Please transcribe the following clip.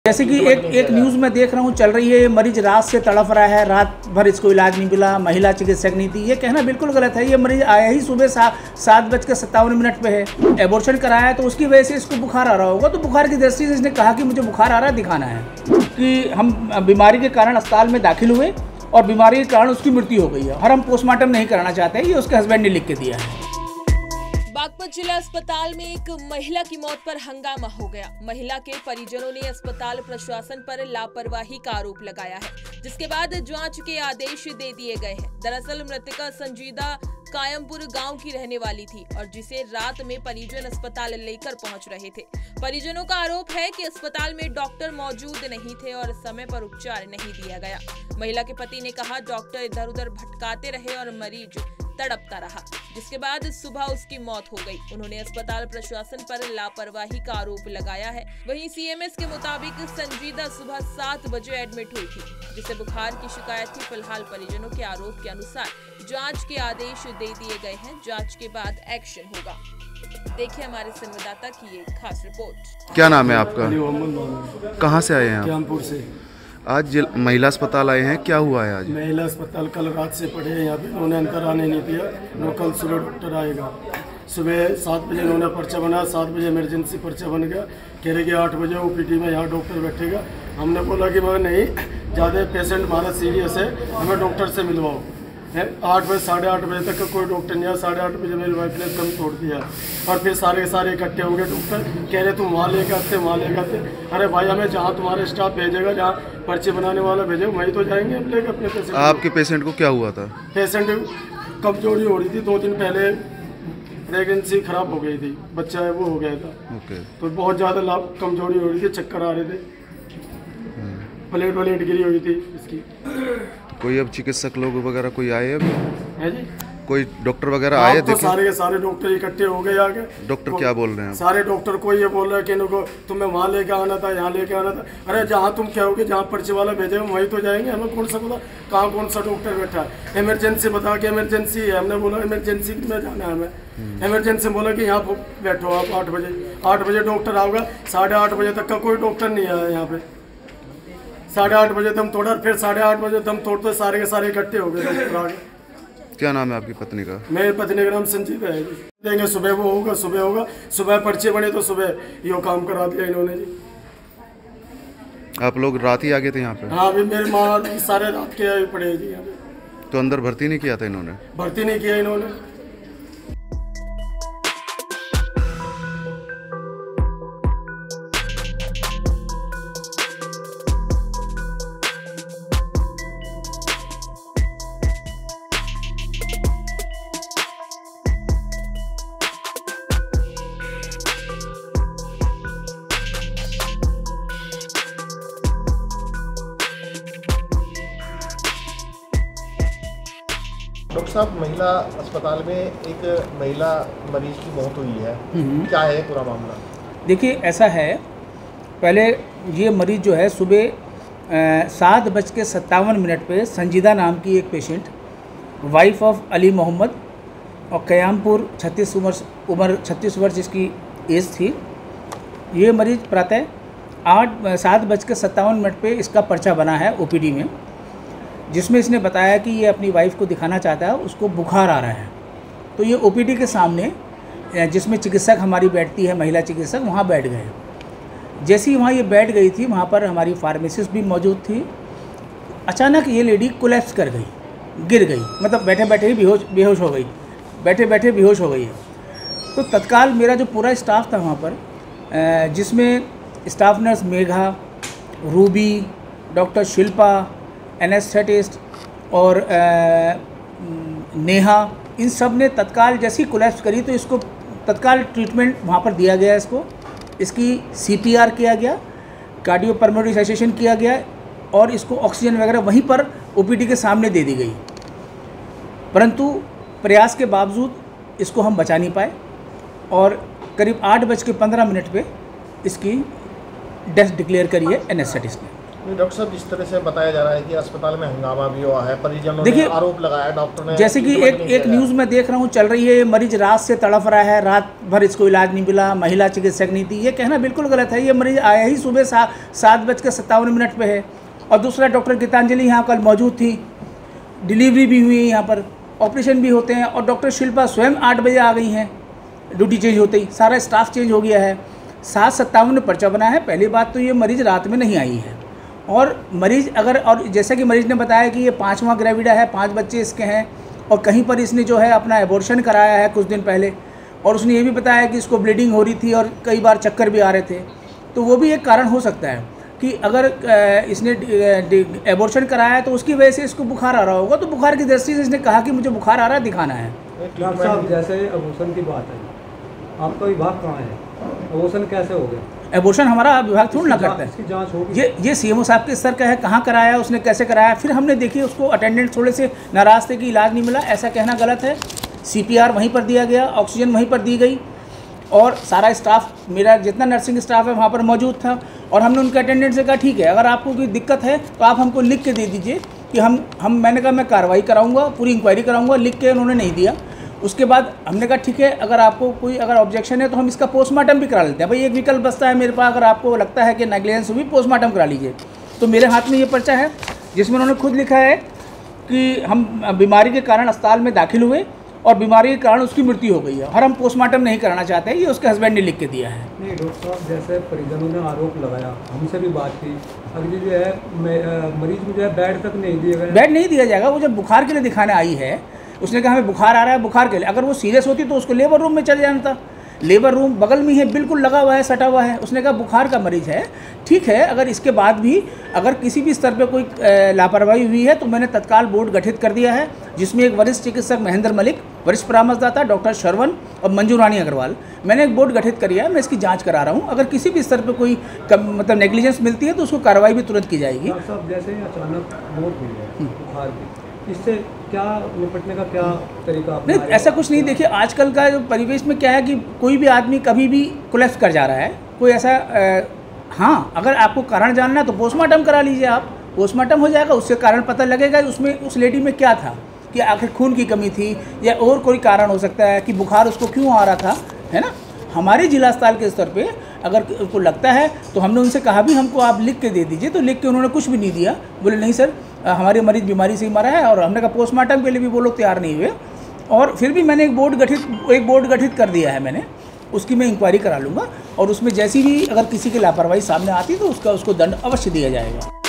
जैसे कि एक न्यूज़ में देख रहा हूँ चल रही है, ये मरीज रात से तड़प रहा है, रात भर इसको इलाज नहीं मिला, महिला चिकित्सक नहीं थी। ये कहना बिल्कुल गलत है। ये मरीज आया ही सुबह 7:57 पे है, एबॉर्शन कराया है, तो उसकी वजह से इसको बुखार आ रहा होगा। तो बुखार की दृष्टि से इसने कहा कि मुझे बुखार आ रहा है, दिखाना है कि हम बीमारी के कारण अस्पताल में दाखिल हुए और बीमारी के कारण उसकी मृत्यु हो गई है और हम पोस्टमार्टम नहीं कराना चाहते हैं। ये उसके हस्बैंड ने लिख के दिया है। बागपत जिला अस्पताल में एक महिला की मौत पर हंगामा हो गया। महिला के परिजनों ने अस्पताल प्रशासन पर लापरवाही का आरोप लगाया है, जिसके बाद जांच के आदेश दे दिए गए हैं। दरअसल मृतका संजीदा कायमपुर गांव की रहने वाली थी और जिसे रात में परिजन अस्पताल लेकर पहुंच रहे थे। परिजनों का आरोप है कि अस्पताल में डॉक्टर मौजूद नहीं थे और समय पर उपचार नहीं दिया गया। महिला के पति ने कहा, डॉक्टर इधर उधर भटकाते रहे और मरीज तड़पता रहा, जिसके बाद सुबह उसकी मौत हो गई। उन्होंने अस्पताल प्रशासन पर लापरवाही का आरोप लगाया है। वहीं सीएमएस के मुताबिक संजीदा सुबह 7 बजे एडमिट हुई थी, जिसे बुखार की शिकायत थी। फिलहाल परिजनों के आरोप के अनुसार जांच के आदेश दे दिए गए हैं। जांच के बाद एक्शन होगा। देखिए हमारे संवाददाता की ये खास रिपोर्ट। क्या नाम है आपका? कहाँ से आए हैं आप? कानपुर से। आज महिला अस्पताल आए हैं, क्या हुआ है आज? महिला अस्पताल कल रात से पड़े हैं यहाँ पे, उन्होंने अंदर आने नहीं दिया। वो कल सुबह डॉक्टर आएगा। सुबह 7 बजे उन्होंने पर्चा बनाया, 7 बजे इमरजेंसी पर्चा बन गया। कह रहे कि 8 बजे ओपीडी में यहाँ डॉक्टर बैठेगा। हमने बोला कि मगर नहीं, ज़्यादा पेशेंट हमारा सीरियस है, हमें डॉक्टर से मिलवाओ। 8 बजे 8:30 बजे तक का कोई डॉक्टर नहीं आया। 8:30 बजे मेरी वाइफ ने दम तोड़ दिया और फिर सारे इकट्ठे होंगे। डॉक्टर कह रहे तुम वहाँ लेके आते, वहाँ लेके आते। अरे भाई, हमें जहाँ तुम्हारे स्टाफ भेजेगा, जहाँ पर्चे बनाने वाला भेजेगा, वहीं तो जाएंगे हम लेकर अपने पेशेंट। आपके पेशेंट को क्या हुआ था? पेशेंट कमजोरी हो रही थी। 2 दिन पहले प्रेगनेंसी खराब हो गई थी, बच्चा है वो हो गया था। तो बहुत ज़्यादा कमजोरी हो रही थी, चक्कर आ रहे थे, प्लेट गिरी हुई थी इसकी। कोई अब चिकित्सक लोग वगैरह कोई आए अभी? है जी, कोई डॉक्टर वगैरह आए? तो सारे के सारे डॉक्टर इकट्ठे हो गए आगे। डॉक्टर क्या बोल रहे हैं? सारे डॉक्टर को ये बोल रहा है कि इनको तुम्हें वहाँ लेके आना था, यहाँ लेके आना था। अरे जहाँ तुम कहोगे, जहाँ पर्चे वाला भेजेगा वहीं तो जाएंगे। हमें कौन सा पता कहाँ कौन सा डॉक्टर बैठा है। इमरजेंसी बता के इमरजेंसी है, हमने बोला इमरजेंसी में जाना है हमें। इमरजेंसी बोला कि यहाँ बैठो आप 8 बजे। 8 बजे डॉक्टर आऊगा। 8:30 बजे तक का कोई डॉक्टर नहीं आया यहाँ पे। 8:30 बजे दम तोड़ा, फिर 8:30 बजे दम तोड़ते सारे के सारे इकट्ठे हो गए डॉक्टर आगे। क्या नाम है आपकी पत्नी का? मेरी पत्नी का नाम संजीदा है जी। देंगे सुबह वो होगा, सुबह होगा। सुबह पर्चे बने तो सुबह यो काम करा दिया इन्होंने जी। आप लोग रात ही आ गए थे यहाँ पे? हाँ, अभी मेरी माँ सारे रात के आए पड़े जी यहाँ पे। तो अंदर भर्ती नहीं किया था इन्होंने? भर्ती नहीं किया इन्होंने। डॉक्टर साहब, महिला अस्पताल में एक महिला मरीज की मौत हुई है, क्या है पूरा मामला? देखिए ऐसा है, पहले ये मरीज जो है सुबह 7:57 पे संजीदा नाम की एक patient, wife of Ali Mohammad और कयामपुर 36 वर्ष इसकी एज थी। ये मरीज प्रातः 7:57 पे इसका पर्चा बना है ओपीडी में, जिसमें इसने बताया कि ये अपनी वाइफ को दिखाना चाहता है, उसको बुखार आ रहा है। तो ये ओपीडी के सामने, जिसमें चिकित्सक हमारी बैठती है, महिला चिकित्सक, वहाँ बैठ गए। जैसे ही वहाँ ये बैठ गई थी, वहाँ पर हमारी फार्मासिस्ट भी मौजूद थी। अचानक ये लेडी कोलैप्स कर गई, गिर गई, मतलब बैठे बैठे ही बेहोश हो गई, बैठे बैठे बेहोश हो गई है। तो तत्काल मेरा जो पूरा स्टाफ था वहाँ पर, जिसमें staff nurse Megha, Ruby, doctor Shilpa, anaesthetist और नेहा, इन सब ने तत्काल जैसी कोलैप्स करी तो इसको तत्काल ट्रीटमेंट वहाँ पर दिया गया। इसकी CPR किया गया, कार्डियोपल्मोनरी रिससिटेशन किया गया और इसको ऑक्सीजन वगैरह वहीं पर OPD के सामने दे दी गई। परंतु प्रयास के बावजूद इसको हम बचा नहीं पाए और करीब 8:15 पे इसकी डेथ डिक्लेयर करी है एनेस्थेटिस्ट ने। डॉक्टर साहब, जिस तरह से बताया जा रहा है कि अस्पताल में हंगामा भी हुआ है, परिजनों ने आरोप लगाया, डॉक्टर ने, जैसे कि एक न्यूज़ में देख रहा हूँ चल रही है, मरीज रात से तड़प रहा है, रात भर इसको इलाज नहीं मिला, महिला चिकित्सक नहीं थी। ये कहना बिल्कुल गलत है। ये मरीज आया ही सुबह 7:57 पे है और दूसरा डॉक्टर गीतांजलि यहाँ कल मौजूद थी, डिलीवरी भी हुई है यहाँ पर, ऑपरेशन भी होते हैं और डॉक्टर शिल्पा स्वयं 8 बजे आ गई हैं ड्यूटी चेंज होते ही, सारा स्टाफ चेंज हो गया है। 7:57 में पर्चा बना है। पहली बात तो ये मरीज़ रात में नहीं आई है और मरीज़ अगर, और जैसा कि मरीज़ ने बताया कि ये 5वां ग्रेविडा है, 5 बच्चे इसके हैं और कहीं पर इसने जो है अपना एबॉर्शन कराया है कुछ दिन पहले, और उसने ये भी बताया कि इसको ब्लीडिंग हो रही थी और कई बार चक्कर भी आ रहे थे। तो वो भी एक कारण हो सकता है कि अगर इसने एबॉर्शन कराया है तो उसकी वजह से इसको बुखार आ रहा होगा। तो बुखार की दृष्टि से इसने कहा कि मुझे बुखार आ रहा है, दिखाना है। डॉक्टर साहब, जैसे एबॉर्शन की बात है, आपका विभाग कहाँ है? एबॉर्शन कैसे हो गया? एबॉर्शन हमारा विभाग थोड़ा ना करता है, इसकी जांच होगी। ये सीएमओ साहब के स्तर का है, कहाँ कराया, उसने कैसे कराया। फिर हमने देखी उसको अटेंडेंट थोड़े से नाराज़ थे कि इलाज नहीं मिला, ऐसा कहना गलत है। CPR वहीं पर दिया गया, ऑक्सीजन वहीं पर दी गई और सारा स्टाफ, मेरा जितना नर्सिंग स्टाफ है वहाँ पर मौजूद था और हमने उनके अटेंडेंट से कहा ठीक है, अगर आपको कोई दिक्कत है तो आप हमको लिख के दे दीजिए कि हम मैंने कहा मैं कार्रवाई कराऊंगा, पूरी इंक्वायरी कराऊंगा। लिख के उन्होंने नहीं दिया। उसके बाद हमने कहा ठीक है, अगर आपको कोई अगर ऑब्जेक्शन है तो हम इसका पोस्टमार्टम भी करा लेते हैं। भाई एक विकल्प बचता है मेरे पास, अगर आपको लगता है कि नेग्लिजेंस हुई, पोस्टमार्टम करा लीजिए। तो मेरे हाथ में ये पर्चा है जिसमें उन्होंने खुद लिखा है कि हम बीमारी के कारण अस्पताल में दाखिल हुए और बीमारी के कारण उसकी मृत्यु हो गई है और हम पोस्टमार्टम नहीं कराना चाहते हैं। ये उसके हस्बैंड ने लिख के दिया है। नहीं डॉक्टर साहब, जैसे परिजनों ने आरोप लगाया, हमसे भी बात की, अभी जो है मरीज को जो है बेड तक नहीं दिया गया। बेड नहीं दिया जाएगा। वो जब बुखार के लिए दिखाने आई है, उसने कहा हमें बुखार आ रहा है, बुखार के लिए। अगर वो सीरियस होती तो उसको लेबर रूम में चले जाना था। लेबर रूम बगल में है, बिल्कुल लगा हुआ है, सटा हुआ है। उसने कहा बुखार का मरीज है, ठीक है। अगर इसके बाद भी अगर किसी भी स्तर पे कोई लापरवाही हुई है तो मैंने तत्काल बोर्ड गठित कर दिया है, जिसमें एक वरिष्ठ चिकित्सक महेंद्र मलिक, वरिष्ठ परामर्शदाता डॉक्टर श्रवण और मंजू रानी अग्रवाल, मैंने एक बोर्ड गठित किया है। मैं इसकी जाँच करा रहा हूँ। अगर किसी भी स्तर पर कोई मतलब नेग्लिजेंस मिलती है तो उसको कार्रवाई भी तुरंत की जाएगी। डॉक्टर साहब, जैसे ही अचानक मौत हुई है बुखार की, इससे क्या निपटने का क्या तरीका? नहीं, ऐसा कुछ नहीं। देखिए आजकल का जो परिवेश में क्या है कि कोई भी आदमी कभी भी कोलैप्स कर जा रहा है। कोई ऐसा हाँ, अगर आपको कारण जानना है तो पोस्टमार्टम करा लीजिए आप, पोस्टमार्टम हो जाएगा, उससे कारण पता लगेगा उसमें उस लेडी में क्या था, कि आखिर खून की कमी थी या और कोई कारण हो सकता है कि बुखार उसको क्यों आ रहा था, है ना। हमारे जिला अस्पताल के स्तर पे अगर उसको लगता है तो हमने उनसे कहा भी हमको आप लिख के दे दीजिए, तो लिख के उन्होंने कुछ भी नहीं दिया। बोले नहीं सर, हमारे मरीज बीमारी से ही मरा है। और हमने कहा पोस्टमार्टम के लिए भी वो लोग तैयार नहीं हुए। और फिर भी मैंने एक बोर्ड गठित कर दिया है मैंने, उसकी मैं इंक्वायरी करा लूँगा और उसमें जैसी भी अगर किसी की लापरवाही सामने आती तो उसको दंड अवश्य दिया जाएगा।